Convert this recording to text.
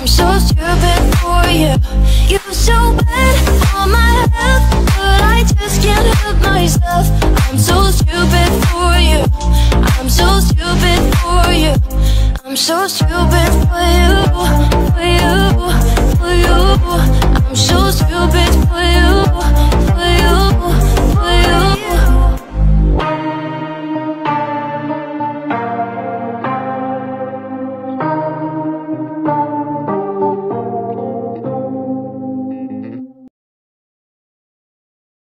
so stupid for you. You're so bad on my health, but I just can't help myself. I'm so stupid for you. I'm so stupid for you. I'm so stupid for you, for you, for you. I'm so stupid